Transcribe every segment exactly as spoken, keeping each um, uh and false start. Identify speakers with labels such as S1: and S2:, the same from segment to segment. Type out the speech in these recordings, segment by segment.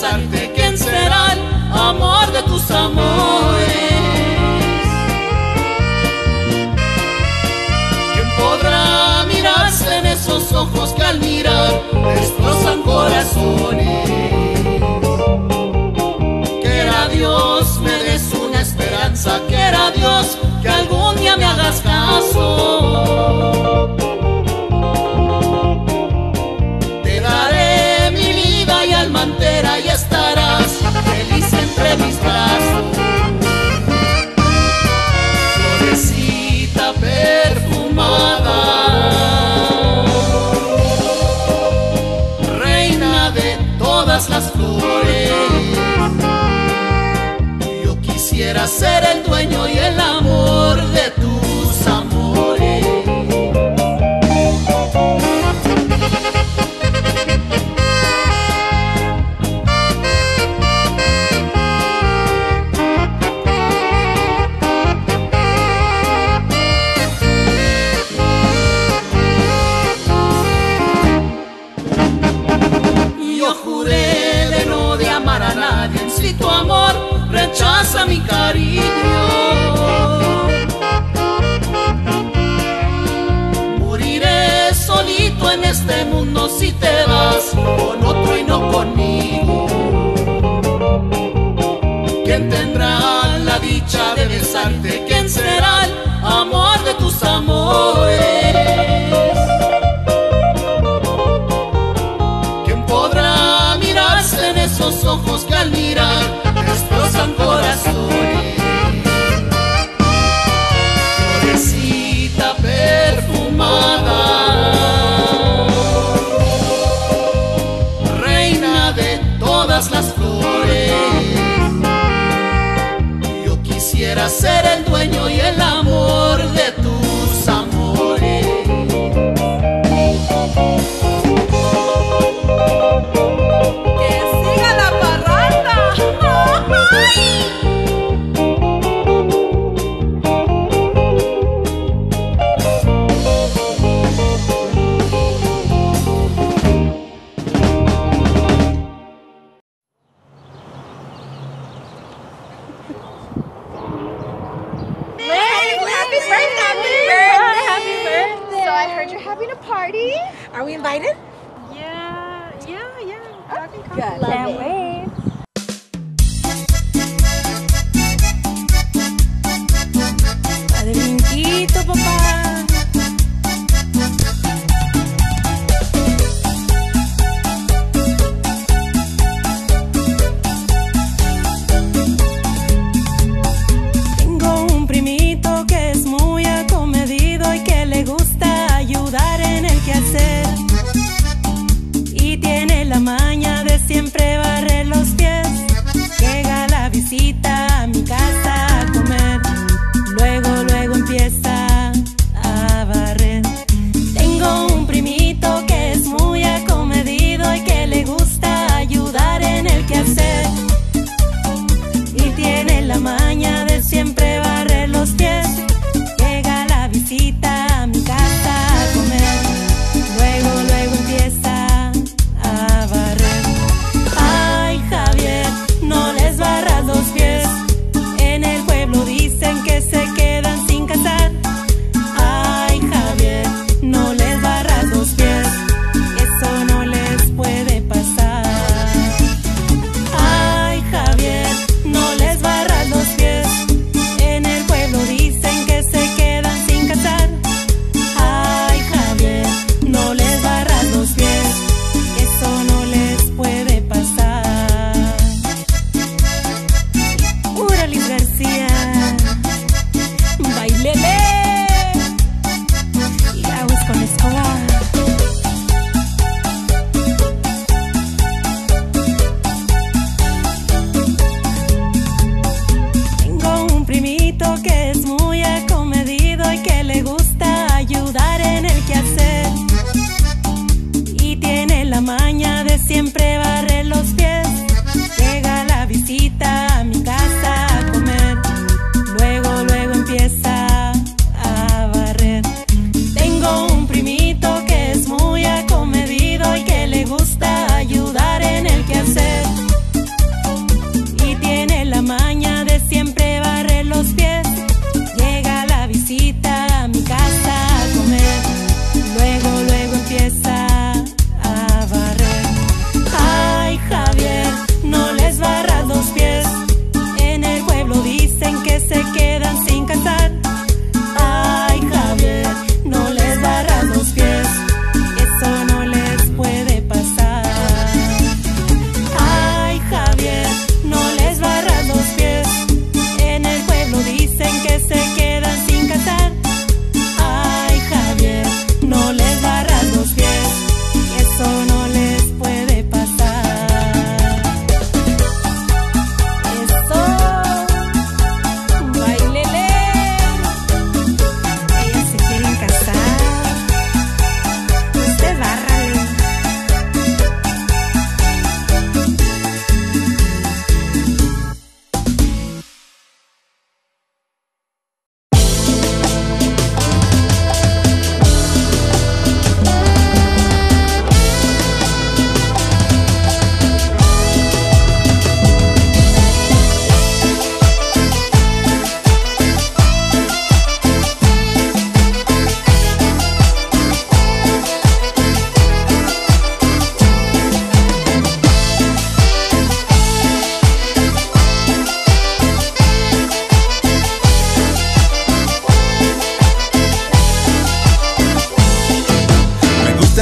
S1: besarte. ¿Quién será el amor de tus amores? ¿Quién podrá mirarse en esos ojos que al mirar destrozan corazones? Quiera Dios me des una esperanza, quiera Dios que algún día me hagas caso. Te daré mi vida y alma entera y estarás feliz entre mis brazos. Florecita perfumada, reina de todas las flores, yo quisiera ser el dueño y el amor de tus amores. Yo juré de no de amar a nadie, si tu amor rechaza mi cariño, moriré solito en este mundo si te vas con otro y no conmigo. ¿Quién tendrá la dicha de besarte? ¿Quién será el amor de tus amores? ¿Quién podrá mirarse en esos ojos que al mirar destrozan corazones? Florecita perfumada, reina de todas las flores, yo quisiera ser el dueño y el amor de tus amores.
S2: ¡Que siga la parranda! ¡Ay!
S3: Happy birthday! Happy birthday! So I heard you're having a party.
S2: Are we invited?
S3: Yeah, yeah, yeah.
S2: Oh, good.
S3: Can't wait.
S4: Va de brinquito, papá. Tengo un primito que es muy acomedido y que le gusta ayudar en el quehacer. Y tiene la maña de siempre barrer los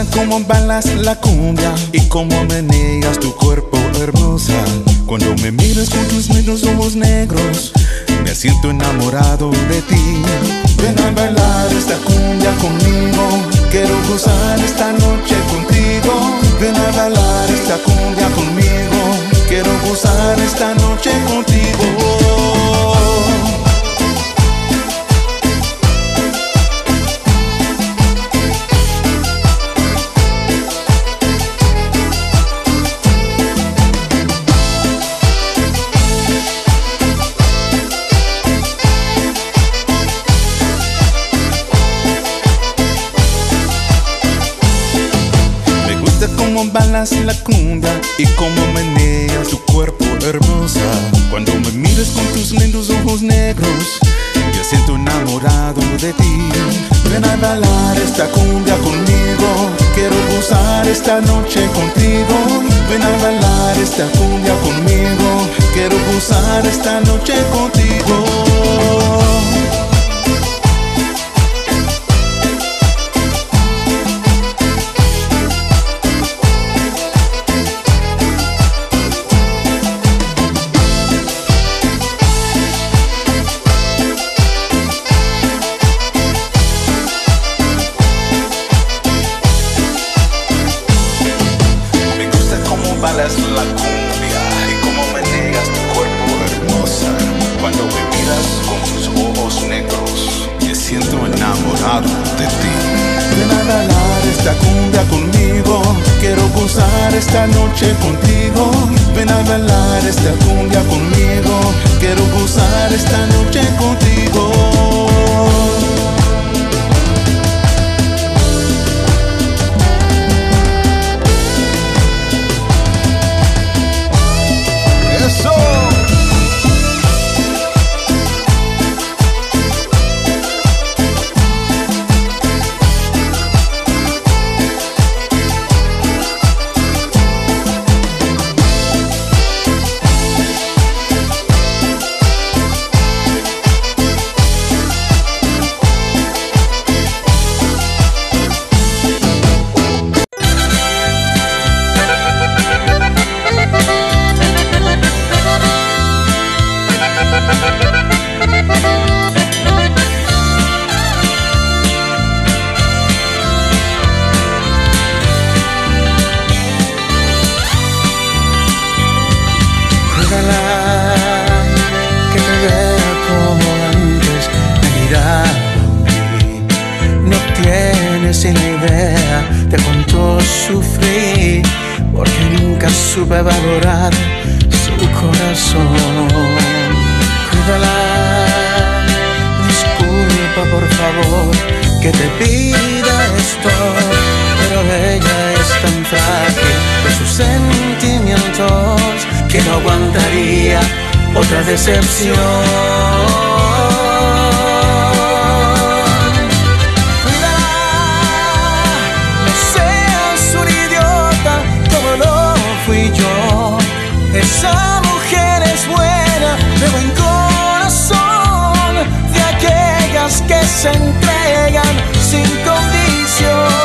S5: gusta cómo bailas la cumbia y cómo meneas tu cuerpo hermosa. Cuando me miras con tus lindos ojos negros, me siento enamorado de ti. Ven a bailar esta cumbia conmigo, quiero gozar esta noche contigo. Ven a bailar esta cumbia conmigo, quiero gozar esta noche contigo. Cómo bailas la cumbia y cómo meneas tu cuerpo hermosa. Cuando me miras con tus lindos ojos negros, me siento enamorado de ti. Ven a bailar esta cumbia conmigo, quiero gozar esta noche contigo. Ven a bailar esta cumbia conmigo, quiero gozar esta noche contigo. Bailas la cumbia y cómo meneas tu cuerpo hermosa. Cuando me miras con tus ojos negros, me siento enamorado de ti. Ven a bailar esta cumbia conmigo, quiero gozar esta noche contigo. Ven a bailar esta cumbia conmigo, quiero gozar esta noche contigo.
S6: Que te vea como antes me miraba a mí. No tienes ni idea de cuánto sufrí, porque nunca supe valorar su corazón. Cuídala, disculpa por favor que te pida esto, pero ella es tan frágil de sus sentimientos que no aguantaría otra decepción. Cuídala, no seas un idiota como lo fui yo. Esa mujer es buena, de buen corazón, de aquellas que se entregan sin condición.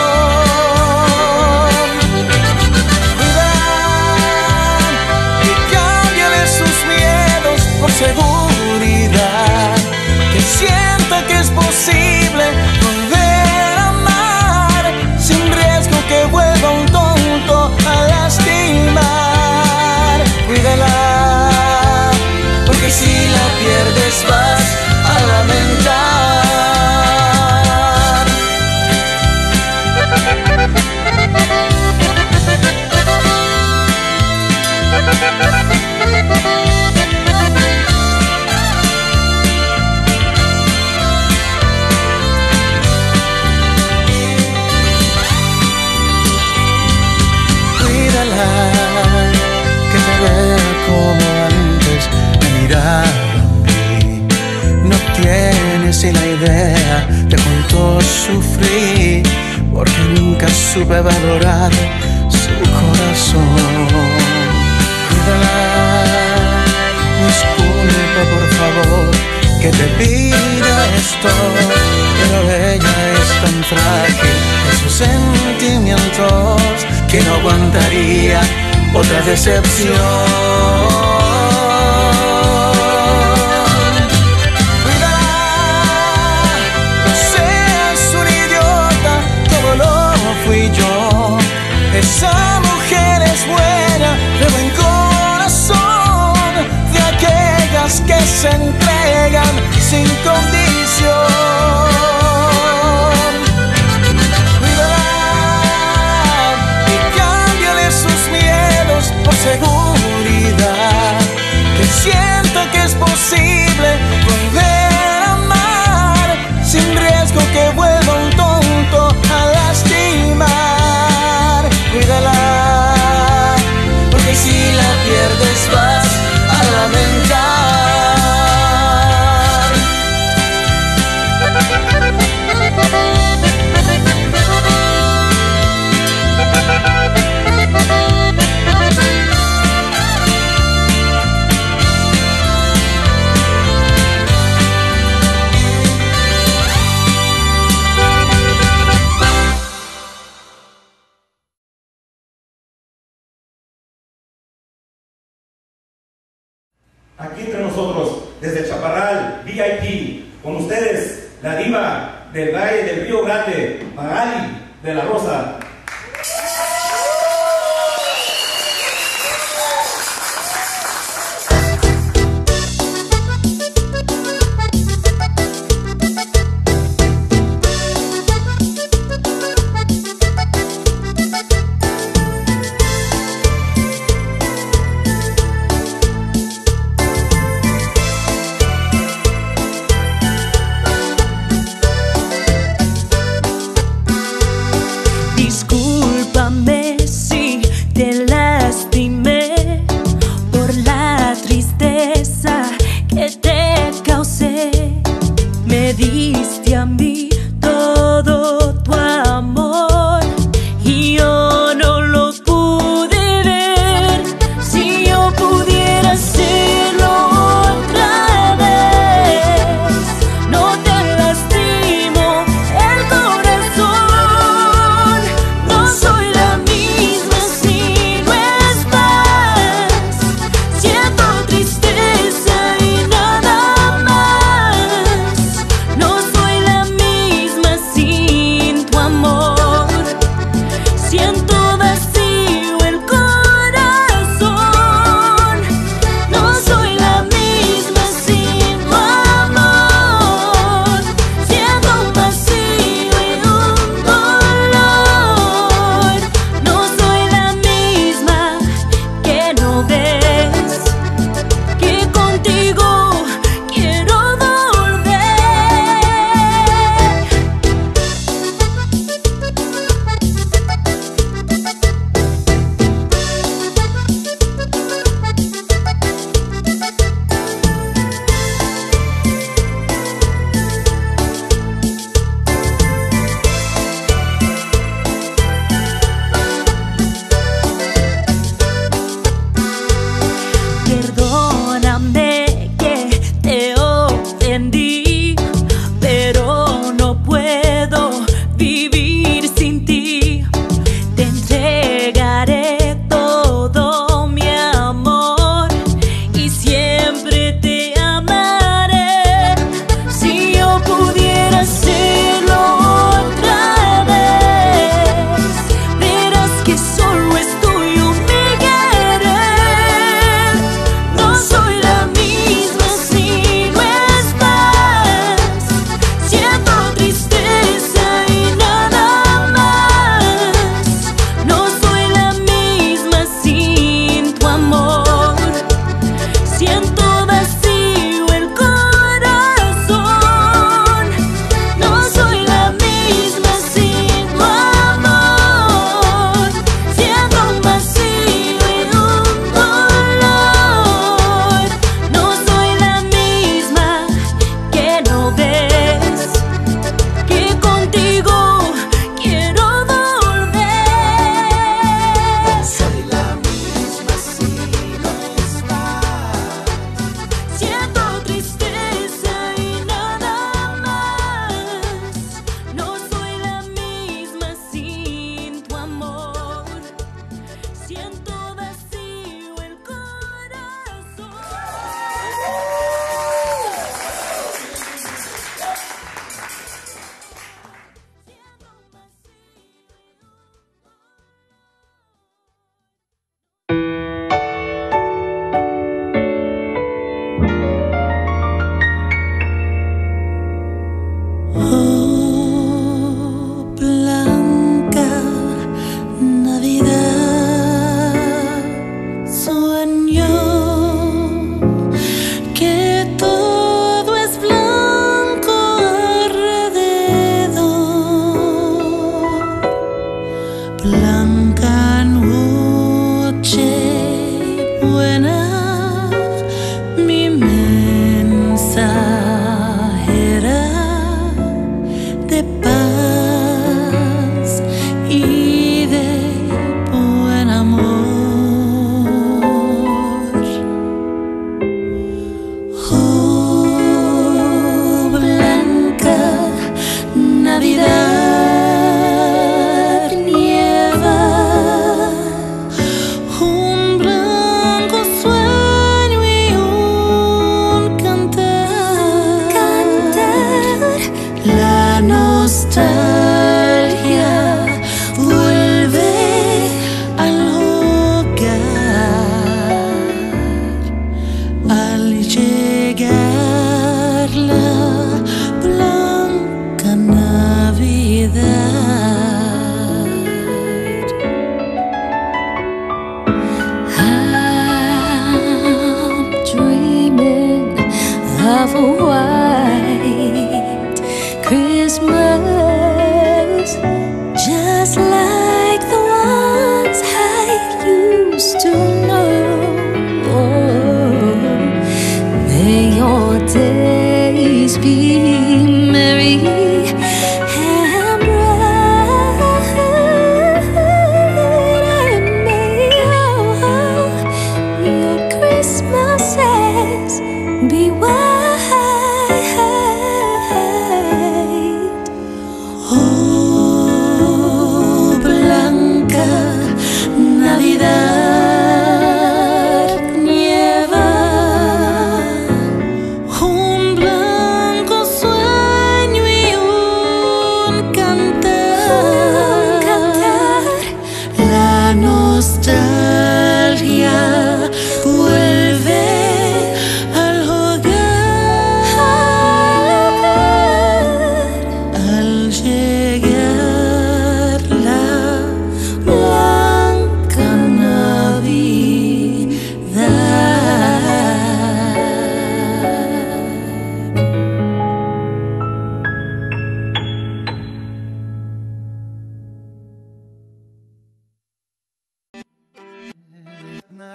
S6: Por seguridad, que sienta que es posible volver a amar, sin riesgo que vuelva un tonto a lastimar. Cuídala, porque si la pierdes vas a lamentar. Que te vea como antes me miraba a mí. No tienes ni la idea de cuánto sufrí, porque nunca supe valorar su corazón. Cuídala, disculpa por favor que te pida esto, pero ella es tan frágil de sus sentimientos otra decepción. Esa mujer es buena, de buen corazón, de aquellas que se entregan sin condición. Cuídala y cámbiale sus miedos por seguridad, que sienta que es posible volver a amar sin riesgo que vuelva un tonto a lastimar. Cuídala, porque si la pierdes vas a lamentar.
S7: Aquí entre nosotros, desde Chaparral, V I P, con ustedes, la diva del Valle del Río Grande, Magali de la Rosa.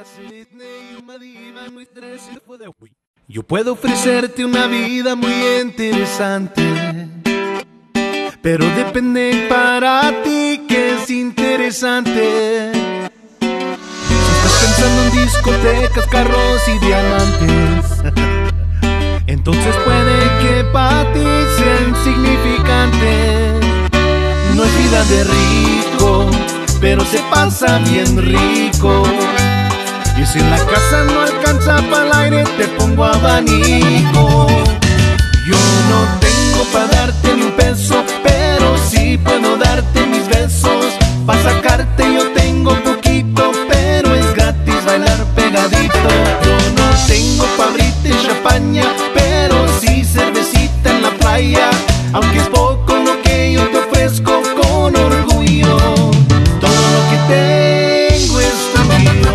S8: Yo puedo ofrecerte una vida muy interesante, pero depende para ti que es interesante. Si estás pensando en discotecas, carros y diamantes, entonces puede que para ti sea insignificante. No es vida de rico, pero se pasa bien rico. Y si en la casa no alcanza para el aire, te pongo abanico. Yo no tengo para darte ni un peso, pero sí puedo darte mis besos. Pa' sacarte yo tengo poquito, pero es gratis bailar pegadito. Yo no tengo pa' abrirte champaña, pero sí cervecita en la playa. Aunque es poco lo que yo te ofrezco con orgullo, todo lo que tengo es tuyo.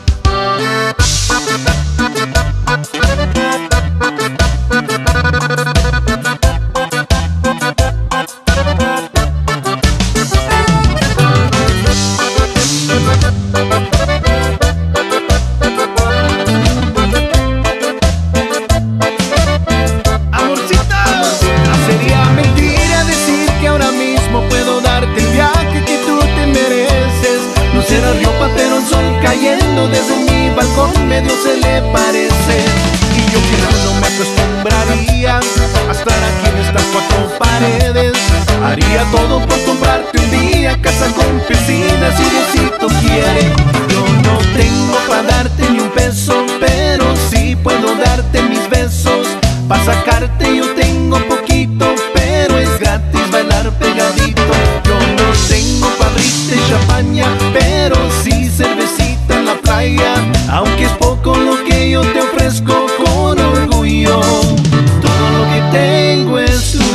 S8: Desde mi balcón medio se le parece. Y yo que no me acostumbraría a estar aquí en estas cuatro paredes. Haría todo por comprarte un día casa con piscina si Diosito quiere. Yo no tengo para darte ni un peso, pero sí puedo darte mis besos. Pa' sacarte yo tengo poquito, pero es gratis bailar pegadito. Yo no tengo para abrirte champaña, pero sí cervecita en la playa. Aunque es poco lo que yo te ofrezco con orgullo, todo lo que tengo es tuyo.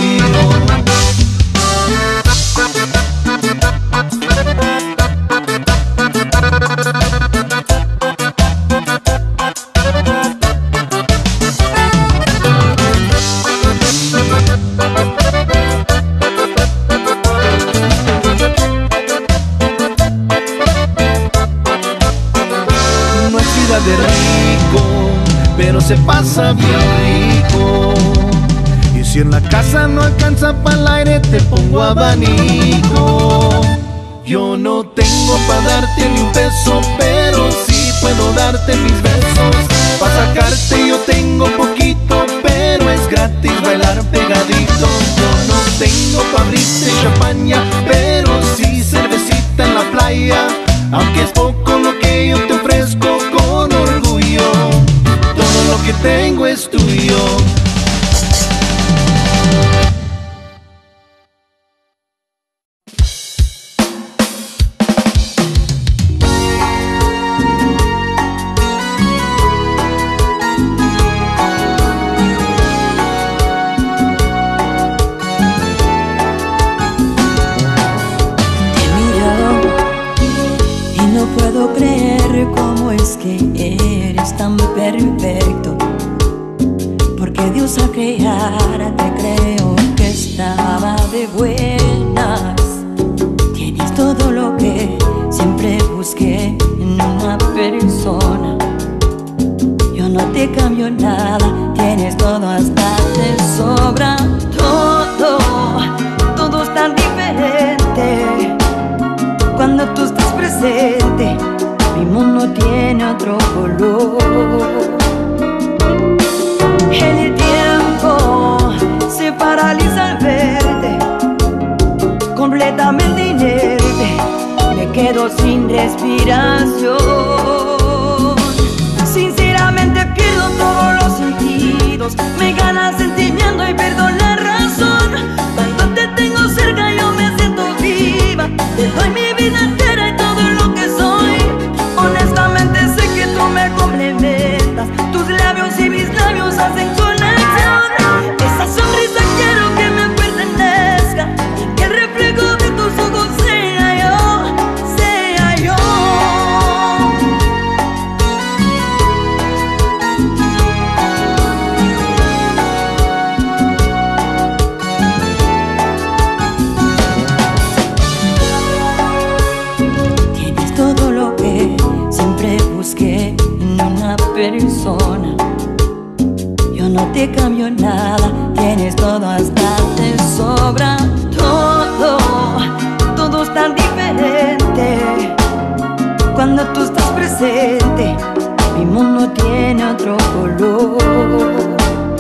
S8: De rico, pero se pasa bien rico. Y si en la casa no alcanza para el aire, te pongo abanico. Yo no tengo para darte ni un peso, pero sí puedo darte mis besos. Pa' sacarte yo tengo poquito, pero es gratis bailar pegadito. Yo no tengo para abrirte champaña, pero sí cervecita en la playa. Aunque es poco lo que yo te ofrezco con orgullo, todo lo que tengo es tuyo.
S4: Tan perfecto, porque Dios al crearte creo que estaba de buenas. Tienes todo lo que siempre busqué en una persona. Yo no te cambio nada, tienes todo, hasta te sobra. Todo, todo es tan diferente cuando tú estás presente. Mi mundo tiene otro color. El tiempo se paraliza al verte, completamente inerte. Me quedo sin respiración. Sinceramente pierdo todos los sentidos. Me gana el sentimiento y pierdo la razón. Cuando te tengo cerca yo me siento viva. Te doy mi vida entera y todo lo que soy. Honestamente sé que tú me complementas. Tus labios y mis labios hacen conexión. Esa sonrisa quiero que me pertenezca, y que el reflejo de tus ojos sea yo, sea yo. te cambio nada, tienes todo hasta te sobra. Todo, todo es tan diferente cuando tú estás presente. Mi mundo tiene otro color.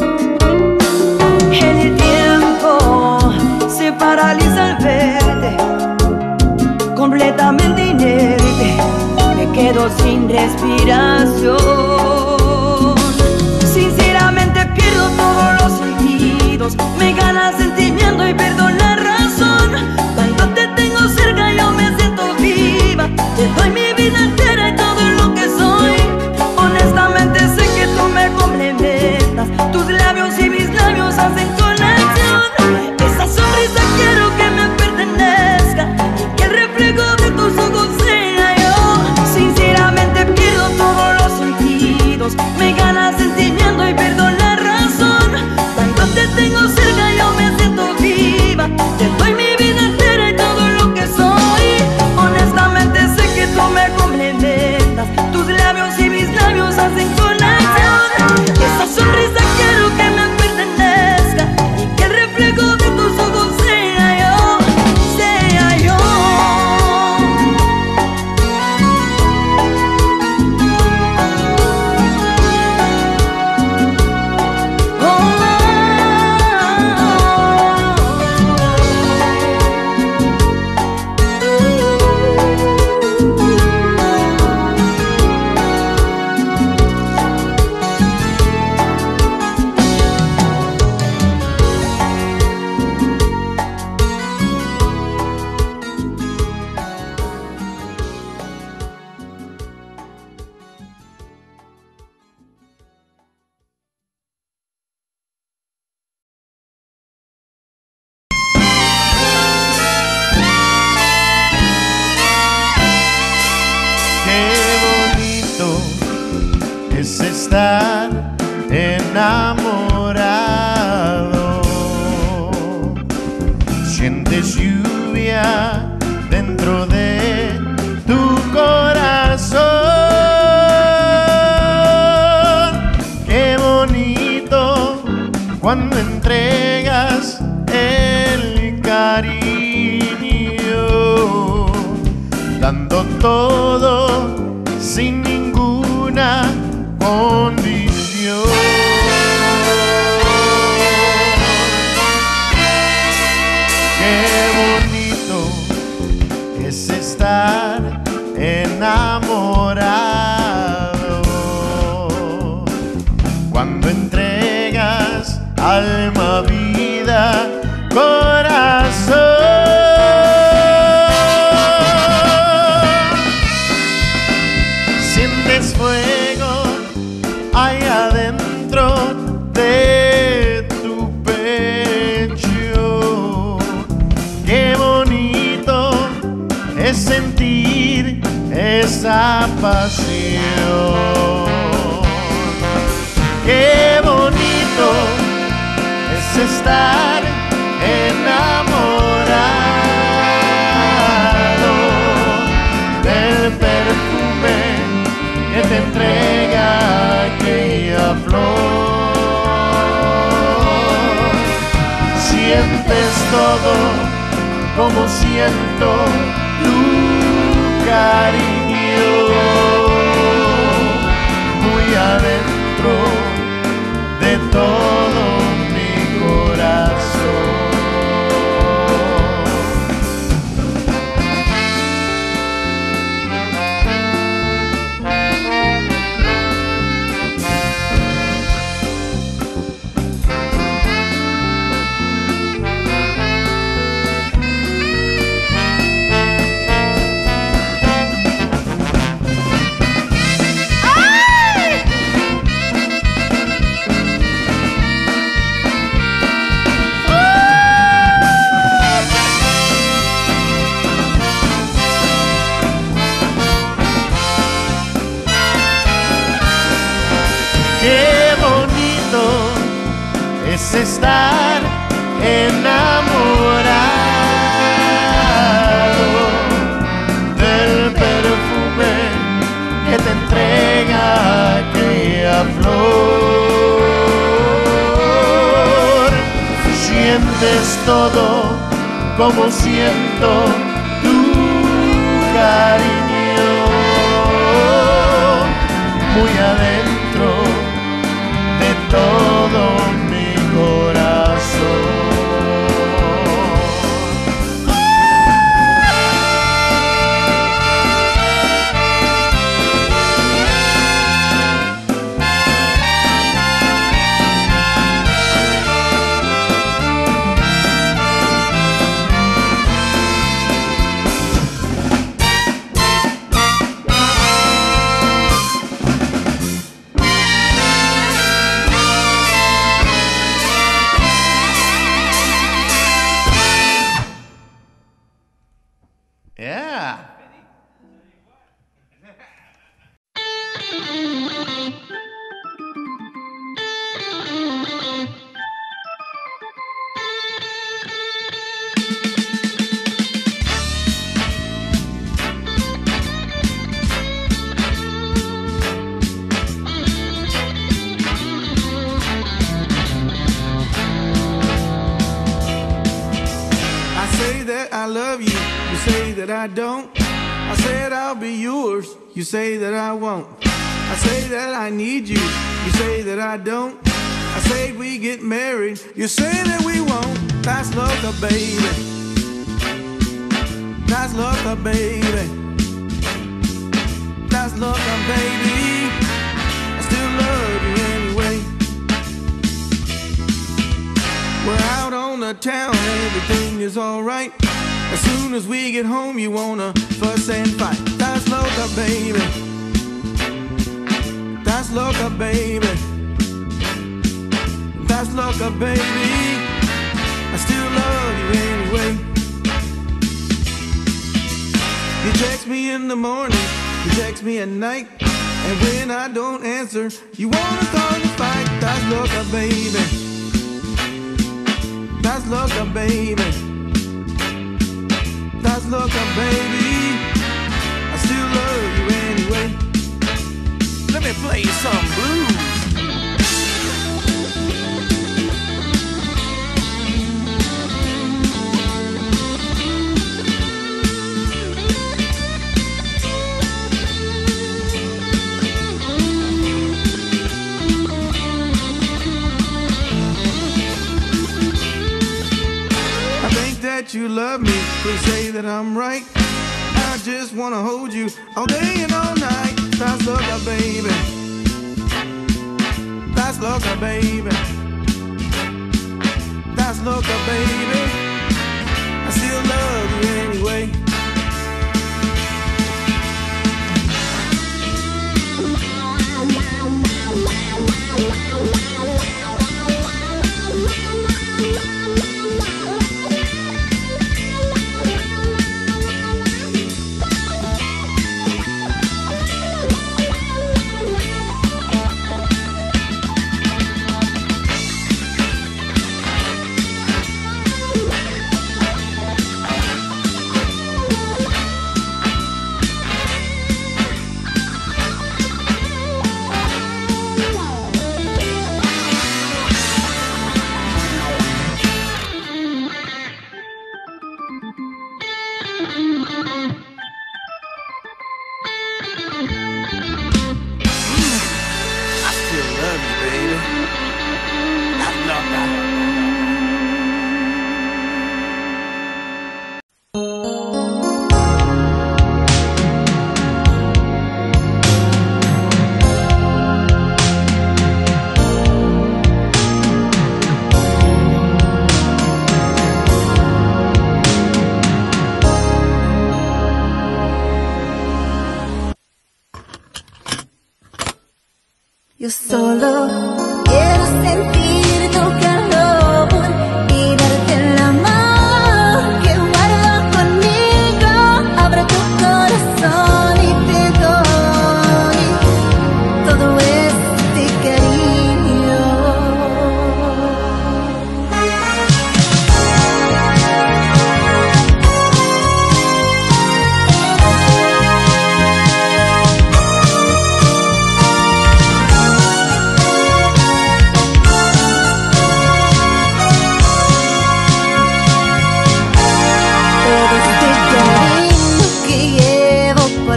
S4: El tiempo se paraliza al verte, completamente inerte. Me quedo sin respiración. Sinceramente pierdo todos los sentidos. Me gana el sentimiento y pierdo la razón. Cuando te tengo cerca yo me siento viva. Te doy mi vida entera y todo lo que soy. Honestamente sé que tú me complementas. Tus labios y mis labios hacen conexión. Esa sonrisa quiero que me pertenezca y que el reflejo de tus ojos sea yo. Sinceramente pierdo todos los sentidos. Me gana el sentimiento y pierdo la razón. Cuando te tengo cerca yo me siento viva. Te doy mi vida entera y todo lo que soy. Honestamente sé que tú me complementas. Tus labios y mis labios hacen conexión. Esa sonrisa quiero que me pertenezca y que el reflejo de tus ojos sea yo, sea yo.
S8: Es estar enamorado. Sientes lluvia dentro de tu corazón. Qué bonito cuando entregas el cariño, dando todo sin ninguna condición. Qué bonito es estar enamorado cuando entregas alma, vida, corazón. Sientes fuego allá adentro de tu pecho. Qué bonito es sentir esa pasión. Qué bonito es estar enamorado del perfume que te entrega aquella flor. Sientes todo como siento tu cariño, muy adentro de todo mi corazón. sabes todo como siento tu cariño muy adentro de todo mi corazón. Yeah.
S9: I say that I love you, you say that I don't. I said I'll be yours, you say that I won't. I say that I need you, you say that I don't. I say we get married, you say that we won't. That's loca, baby. That's loca, baby. That's loca, baby. I still love you anyway. We're out on the town, everything is alright. As soon as we get home, you wanna fuss and fight. That's loca, baby. That's loca, baby. That's loca, baby. I still love you anyway. You text me in the morning, you text me at night, and when I don't answer, you wanna call to fight. That's loca, baby. That's loca, baby. That's loca, baby. I still love you anyway. Let me play you some blues. That you love me, please say that I'm right. I just wanna hold you all day and all night. That's loca, baby. That's loca, baby. That's loca, baby. I still love you anyway.
S10: Yo solo quiero sentir tu calor y darte la mano que guardo conmigo. Abre tu corazón y te doy todo este cariño.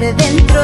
S10: de dentro.